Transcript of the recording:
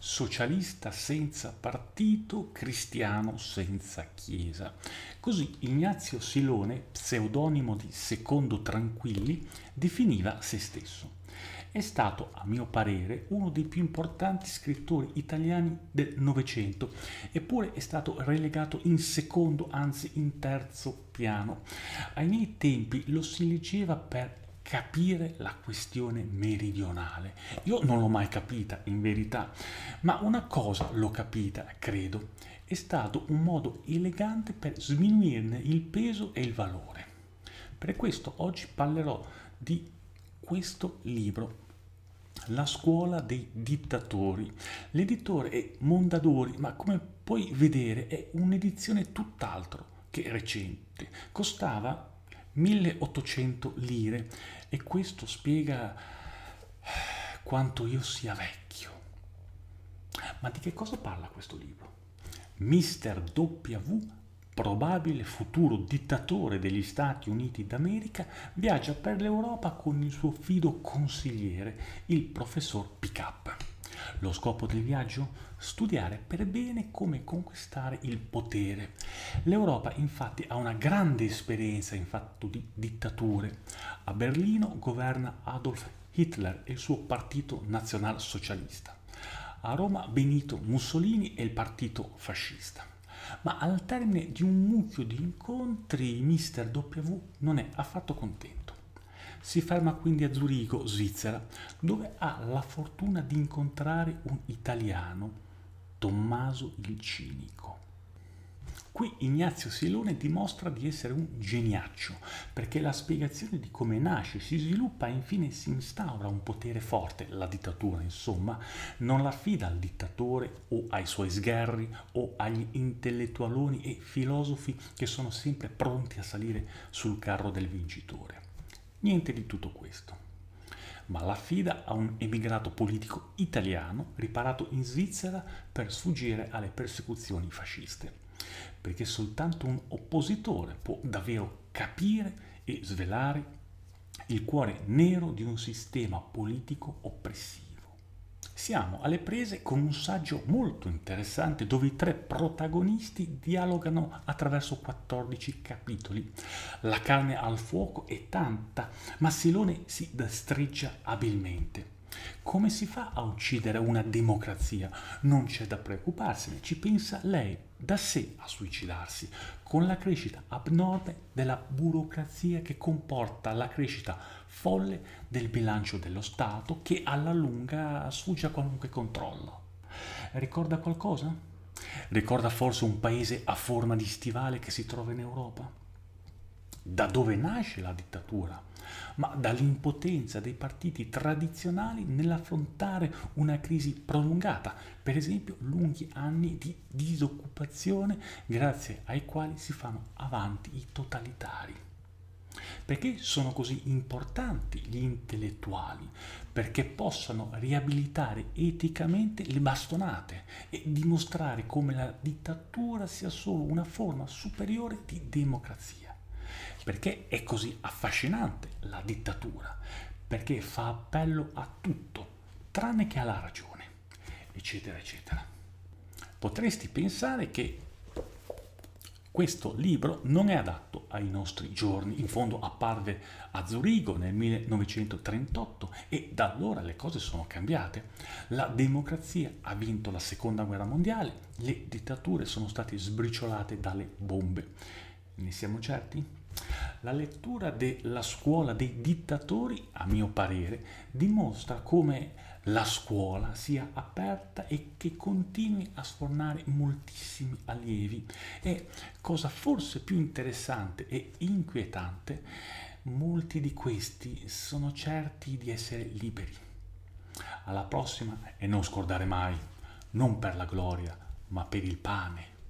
socialista senza partito, cristiano senza chiesa. Così Ignazio Silone, pseudonimo di Secondo Tranquilli, definiva se stesso. È stato, a mio parere, uno dei più importanti scrittori italiani del Novecento, eppure è stato relegato in secondo, anzi in terzo piano. Ai miei tempi lo si leggeva per capire la questione meridionale. Io non l'ho mai capita, in verità, ma una cosa l'ho capita, credo. È stato un modo elegante per sminuirne il peso e il valore. Per questo oggi parlerò di questo libro, La scuola dei dittatori. L'editore è Mondadori, ma come puoi vedere è un'edizione tutt'altro che recente. Costava 1800 lire e questo spiega quanto io sia vecchio. Ma di che cosa parla questo libro? Mister W, probabile futuro dittatore degli Stati Uniti d'America, viaggia per l'Europa con il suo fido consigliere, il professor Pickup. Lo scopo del viaggio? Studiare per bene come conquistare il potere. L'Europa infatti ha una grande esperienza in fatto di dittature. A Berlino governa Adolf Hitler e il suo partito nazionalsocialista. A Roma Benito Mussolini e il partito fascista. Ma al termine di un mucchio di incontri, Mister W non è affatto contento. Si ferma quindi a Zurigo, Svizzera, dove ha la fortuna di incontrare un italiano, Tommaso il Cinico. Qui Ignazio Silone dimostra di essere un geniaccio, perché la spiegazione di come nasce, si sviluppa e infine si instaura un potere forte, la dittatura insomma, non l'affida al dittatore o ai suoi sgherri o agli intellettualoni e filosofi che sono sempre pronti a salire sul carro del vincitore. Niente di tutto questo, ma l'affida a un emigrato politico italiano riparato in Svizzera per sfuggire alle persecuzioni fasciste, perché soltanto un oppositore può davvero capire e svelare il cuore nero di un sistema politico oppressivo. Siamo alle prese con un saggio molto interessante dove i tre protagonisti dialogano attraverso 14 capitoli. La carne al fuoco è tanta, ma Silone si destreggia abilmente. Come si fa a uccidere una democrazia? Non c'è da preoccuparsene, ci pensa lei da sé a suicidarsi, con la crescita abnorme della burocrazia che comporta la crescita folle del bilancio dello Stato che alla lunga sfugge a qualunque controllo. Ricorda qualcosa? Ricorda forse un paese a forma di stivale che si trova in Europa? Da dove nasce la dittatura? Ma dall'impotenza dei partiti tradizionali nell'affrontare una crisi prolungata, per esempio lunghi anni di disoccupazione grazie ai quali si fanno avanti i totalitari. Perché sono così importanti gli intellettuali? Perché possano riabilitare eticamente le bastonate e dimostrare come la dittatura sia solo una forma superiore di democrazia. Perché è così affascinante la dittatura? Perché fa appello a tutto, tranne che alla ragione, eccetera, eccetera. Potresti pensare che questo libro non è adatto ai nostri giorni, in fondo apparve a Zurigo nel 1938 e da allora le cose sono cambiate. La democrazia ha vinto la seconda guerra mondiale, le dittature sono state sbriciolate dalle bombe. Ne siamo certi? La lettura della scuola dei dittatori, a mio parere, dimostra come la scuola sia aperta e che continui a sfornare moltissimi allievi. E, cosa forse più interessante e inquietante, molti di questi sono certi di essere liberi. Alla prossima e non scordare mai, non per la gloria, ma per il pane.